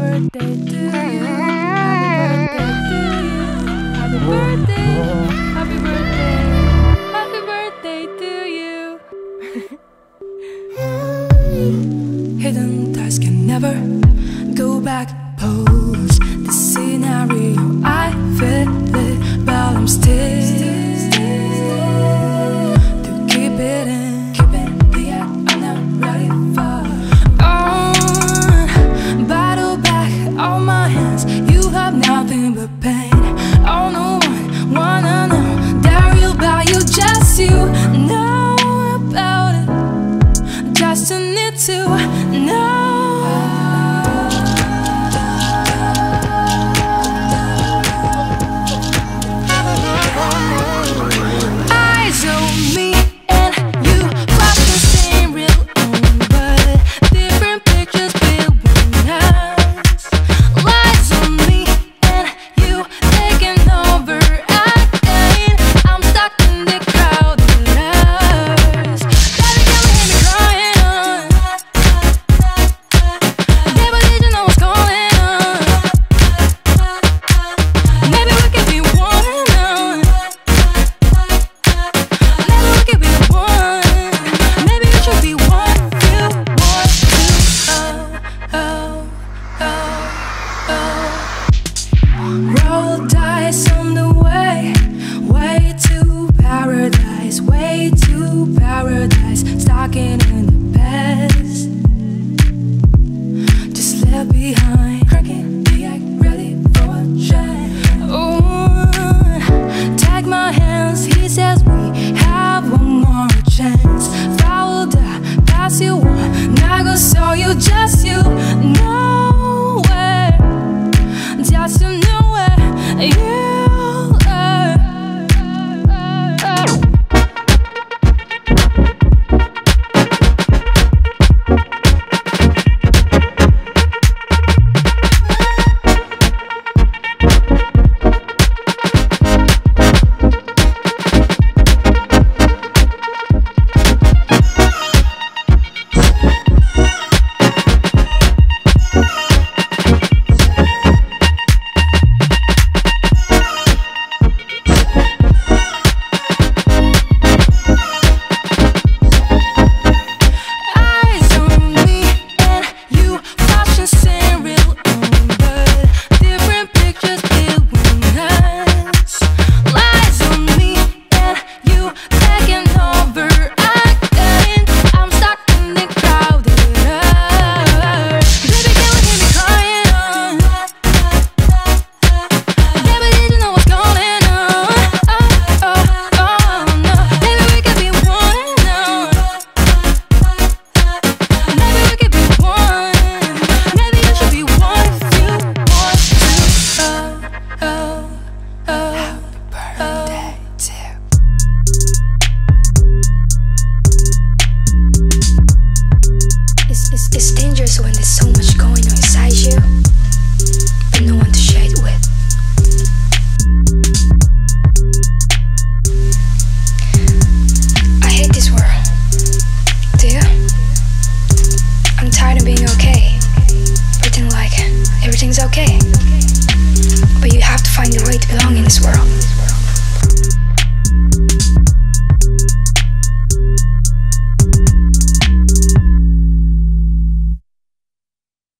birthday to you. Happy birthday, happy birthday, happy birthday to you. Hidden ties can never go back. Pose the scenario, I feel it, but I'm still to keep it in. Yeah, I'm not ready for. Battle back on my hands. You have nothing but pain. Oh, no one wanna know that real about you. Just you know about it. Just you need to know. But you have to find your way to belong in this world.